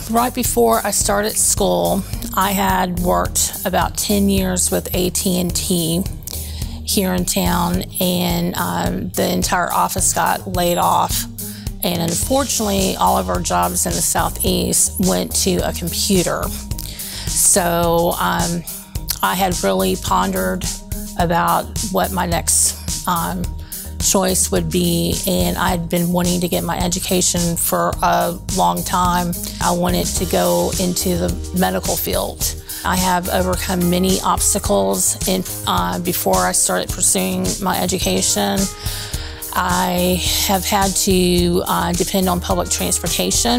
Right before I started school, I had worked about 10 years with AT&T here in town, and the entire office got laid off. And unfortunately, all of our jobs in the Southeast went to a computer. So I had really pondered about what my next choice would be, and I'd been wanting to get my education for a long time. I wanted to go into the medical field. I have overcome many obstacles before I started pursuing my education. I have had to depend on public transportation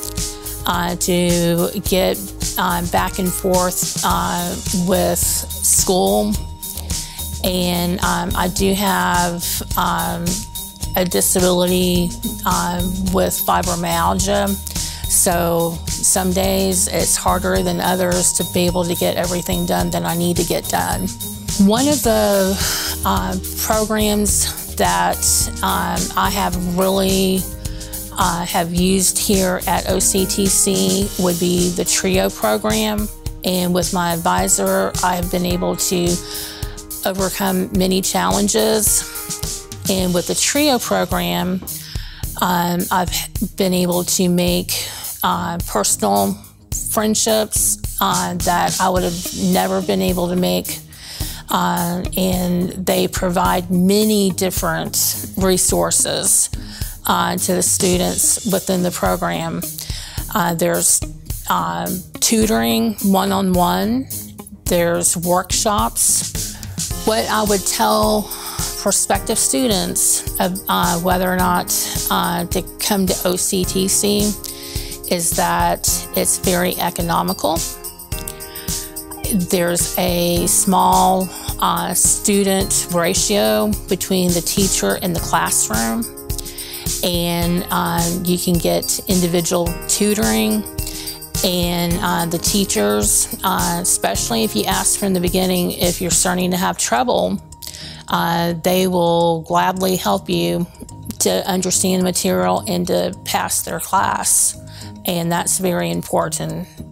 to get back and forth with school. And I do have a disability with fibromyalgia. So some days it's harder than others to be able to get everything done that I need to get done. One of the programs that I have really have used here at OCTC would be the TRiO program. And with my advisor, I have been able to overcome many challenges. And with the TRiO program, I've been able to make personal friendships that I would have never been able to make. And they provide many different resources to the students within the program. There's tutoring one-on-one, there's workshops. What I would tell prospective students whether or not to come to OCTC is that it's very economical. There's a small student ratio between the teacher and the classroom, and you can get individual tutoring. And the teachers, especially if you ask from the beginning if you're starting to have trouble, they will gladly help you to understand the material and to pass their class. And that's very important.